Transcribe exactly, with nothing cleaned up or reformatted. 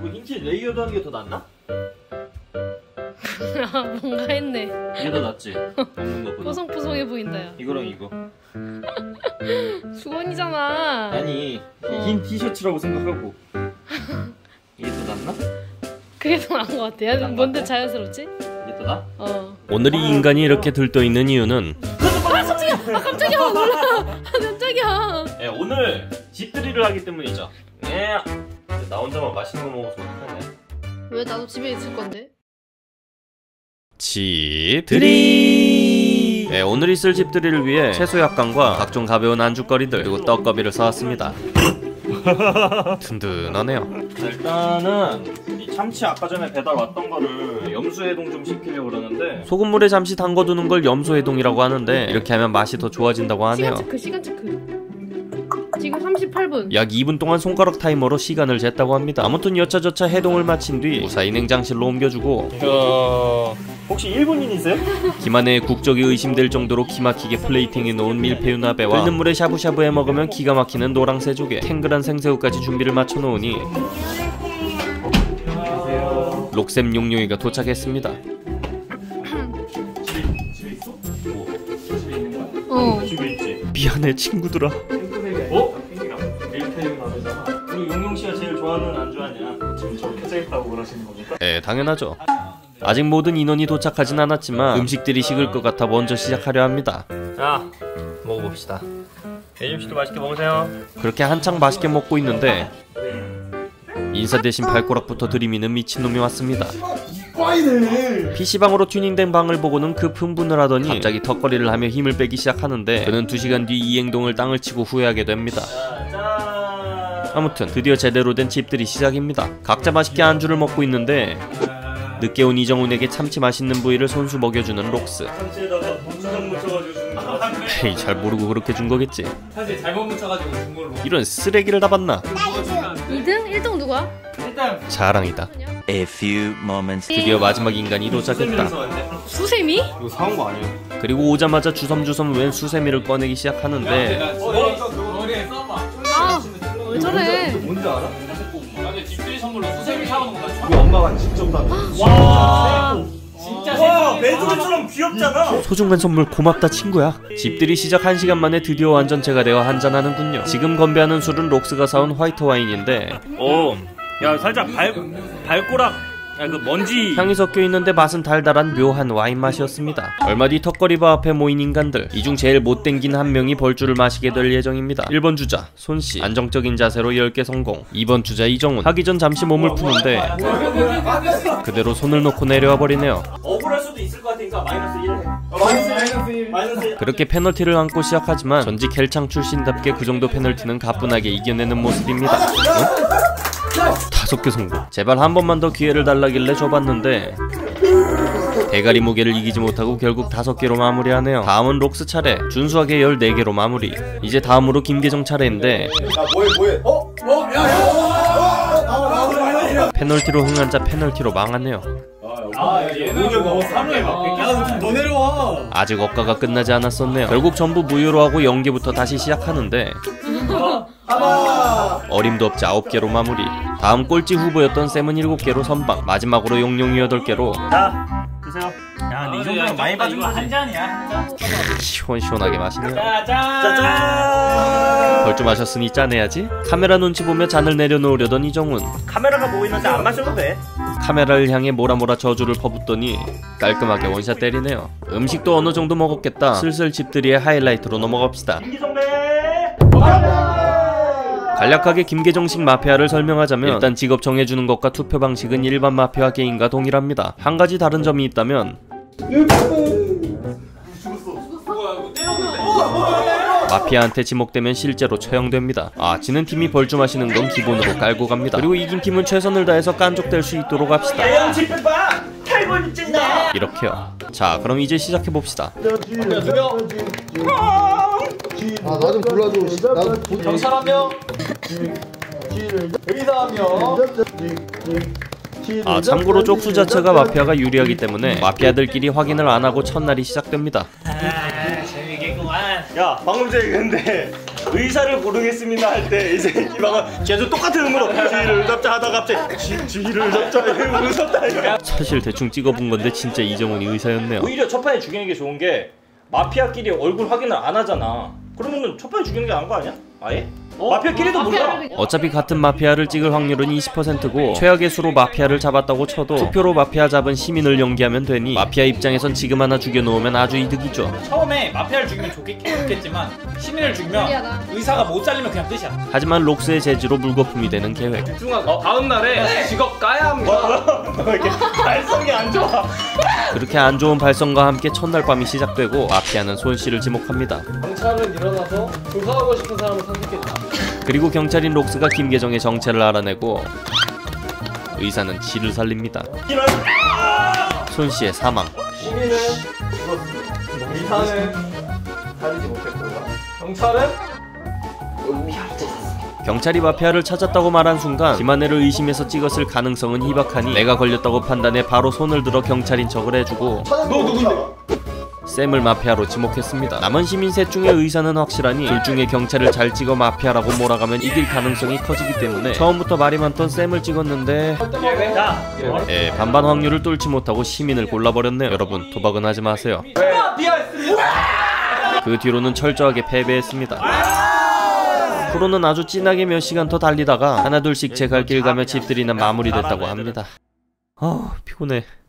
뭐 힌트 레이어드 하는 게 더 낫나? 아 뭔가 했네. 이게 더 낫지? 없는 것보다. 뽀송뽀송해 보인다 야. 이거랑 이거. 수건이잖아. 아니 어. 흰 티셔츠라고 생각하고. 이게 더 낫나? 그게 더 나은 것 같아. 야, 뭔데 자연스럽지? 이게 더 나? 어. 오늘 이 인간이 이렇게 들떠있는 이유는 아 깜짝이야! 아 깜짝이야! 몰라! 아 깜짝이야! 예, 오늘 집들이를 하기 때문이죠. 예. 나 혼자만 맛있는 거 먹어서 어떡하냐. 왜 나도 집에 있을 건데? 집들이. 네, 오늘 있을 집들이를 위해 채소 약간과 각종 가벼운 안주거리들 그리고 떡거비를 사왔습니다. 든든하네요. 자, 일단은 이 참치 아까 전에 배달 왔던 거를 염수해동 좀 시키려고 그러는데 소금물에 잠시 담궈두는 걸 염소해동이라고 하는데 이렇게 하면 맛이 더 좋아진다고 하네요. 시간 체크 시간 체크. 지금 삼십팔 분. 약 이 분 동안 손가락 타이머로 시간을 쟀다고 합니다. 아무튼 여차저차 해동을 마친 뒤 무사히 냉장실로 옮겨주고 이야, 혹시 일본인이세요? 김안에 국적이 의심될 정도로 기막히게 플레이팅해 놓은 밀푀유 나베와 끓는 물에 샤브샤브해 먹으면 기가 막히는 노랑새조개, 탱글한 생새우까지 준비를 맞춰 놓으니 록셈 용용이가 도착했습니다. 집에 있어? 뭐? 집에 있는 거야? 어. 집에 있지. 미안해 친구들아. 어? 밀푀유 나베잖아. 그리고 용용 씨가 제일 좋아하는 안주 아니야? 지금 저렇게 째있다고 그러시는 겁니까? 네, 당연하죠. 아직 모든 인원이 도착하진 않았지만 음식들이 식을 것 같아 먼저 시작하려 합니다. 자, 먹어봅시다. 예림 씨도 맛있게 먹으세요. 그렇게 한창 맛있게 먹고 있는데 인사 대신 발꼬락부터 들이미는 미친놈이 왔습니다. 피시방으로 튜닝된 방을 보고는 급 흥분을 하더니 갑자기 턱걸이를 하며 힘을 빼기 시작하는데 그는 두 시간 뒤 이 행동을 땅을 치고 후회하게 됩니다. 아무튼 드디어 제대로 된 집들이 시작입니다. 각자 맛있게 안주를 먹고 있는데 늦게 온 이정훈에게 참치 맛있는 부위를 손수 먹여주는 록스. 참치에다가 고추장 묻혀가지고 주는 거. 헤이, 잘 모르고 그렇게 준 거겠지. 사실 잘못 묻혀가지고 준 걸로. 이런 쓰레기를 다 봤나? 이 등? 일 등 누구야? 일단 자랑이다. A few moments. 드디어 마지막 인간이 도착했다. 수세미? 이거 사온 거 아니야? 그리고 오자마자 주섬주섬 웬 수세미를 꺼내기 시작하는데 머리에 써봐. 아! 왜 저래? 뭔지 알아? 나중에 집들이 선물로 수세미 사오는 거다. 우리 엄마가 직접 다. 와! 진짜 와, 세상에 매드처럼 귀엽잖아. 소중한 선물 고맙다 친구야. 집들이 시작 한 시간 만에 드디어 완전체가 되어 한잔하는군요. 지금 건배하는 술은 록스가 사온 화이트 와인인데 오, 야 살짝 발 발꼬락, 야 그 먼지. 향이 섞여 있는데 맛은 달달한 묘한 와인 맛이었습니다. 얼마 뒤 턱걸이바 앞에 모인 인간들, 이 중 제일 못 땡긴 한 명이 벌주를 마시게 될 예정입니다. 일 번 주자 손씨, 안정적인 자세로 열 개 성공. 이 번 주자 이정훈, 하기 전 잠시 몸을 푸는데 그대로 손을 놓고 내려와 버리네요. 억울할 수도 있을 것 같으니까 마이너스 일. 마이너스 일. 마이너스 일. 그렇게 페널티를 안고 시작하지만 전직 헬창 출신답게 그 정도 페널티는 가뿐하게 이겨내는 모습입니다. 어? 다섯 개 성공. 제발 한 번만 더 기회를 달라길래 줘봤는데 대가리 무게를 이기지 못하고 결국 다섯 개로 마무리하네요. 다음은 록스 차례. 준수하게 열네 개로 마무리. 이제 다음으로 김계정 차례인데 야 뭐해 뭐해 어? 어? 야야 페널티로 흥한 자 페널티로 망하네요. 아 얘는 뭐 삼회 막 야 너 내려와. 아직 억가가 끝나지 않았었네요. 결국 전부 무효로 하고 연계부터 다시 시작하는데 하나 어림도 없지 아홉 개로 마무리. 다음 꼴찌 후보였던 쌤은 일곱 개로 선방. 마지막으로 용용이 여덟 개로. 자, 드세요. 야, 근데 이 정도면 많이 받은 이거 거지. 한 잔이야 한 잔. 시원시원하게 마시네요. 짜잔. 짜잔. 벌주 마셨으니 짜내야지. 카메라 눈치 보며 잔을 내려놓으려던 이정훈. 카메라가 보이는데 안 마셔도 돼. 카메라를 향해 모라모라 저주를 퍼붓더니 깔끔하게 원샷 때리네요. 음식도 어느 정도 먹었겠다. 슬슬 집들이의 하이라이트로 넘어갑시다. 김기성배. 간략하게 김계정식 마피아를 설명하자면 일단 직업 정해주는 것과 투표 방식은 일반 마피아 게임과 동일합니다. 한 가지 다른 점이 있다면 마피아한테 지목되면 실제로 처형됩니다. 아, 지는 팀이 벌주 마시는 건 기본으로 깔고 갑니다. 그리고 이긴 팀은 최선을 다해서 깐족될 수 있도록 합시다. 이렇게요. 자, 그럼 이제 시작해봅시다. 아 나 좀 불러줘. 나도 경찰 한 명. 의사 한 명. 아, 참고로 쪽수 자체가 마피아가 유리하기 때문에 마피아들끼리 확인을 안하고 첫날이 시작됩니다. 아 재미있겠구만. 야 방금 전에 근데 의사를 고르겠습니다 할 때 이제 이 방금 계속 똑같은 음으로 쥐를 잡자 하다가 갑자기 쥐, 쥐를 잡자 이러고 웃었다. 사실 대충 찍어본 건데 진짜 이정훈이 의사였네요. 오히려 첫 판에 죽이는 게 좋은 게 마피아끼리 얼굴 확인을 안 하잖아. 그러면은 첫 판에 죽이는 게 나은 거 아니야? 아예? 어? 마피아끼리도 몰라. 어차피 같은 마피아를 찍을 확률은 이십 퍼센트고 최악의 수로 마피아를 잡았다고 쳐도 투표로 마피아 잡은 시민을 연기하면 되니 마피아 입장에선 지금 하나 죽여놓으면 아주 이득이죠. 처음에 마피아를 죽이면 좋겠, 좋겠지만 시민을 죽이면 미안하다. 의사가 못 잘리면 그냥 끝이야. 하지만 록스의 제지로 물거품이 되는 계획. 중아 다음 날에 직업 까야 합니다. 너 이렇게 발성이 안 좋아. 그렇게 안 좋은 발성과 함께 첫날 밤이 시작되고 마피아는 손씨를 지목합니다. 경찰은 일어나서 조사하고 싶은 사람을 선택해줘. 그리고 경찰인 록스가 김계정의 정체를 알아내고 의사는 지를 살립니다. 이런. 손씨의 사망. 시민은 죽었습니다. 의사는 살리지 못했고요. 경찰은 경찰이 마피아를 찾았다고 말한 순간 김하늘을 의심해서 찍었을 가능성은 희박하니 내가 걸렸다고 판단해 바로 손을 들어 경찰인 척을 해주고 너 누군데? 샘을 마피아로 지목했습니다. 남은 시민 셋 중에 의사는 확실하니 둘 중에 경찰을 잘 찍어 마피아라고 몰아가면 이길 가능성이 커지기 때문에 처음부터 말이 많던 샘을 찍었는데 야. 에 반반 확률을 뚫지 못하고 시민을 골라버렸네요. 여러분 도박은 하지 마세요. 그 뒤로는 철저하게 패배했습니다. 프로는 아주 진하게 몇 시간 더 달리다가 하나둘씩 제 갈 길 가며 집들이는 마무리됐다고 합니다. 아 피곤해.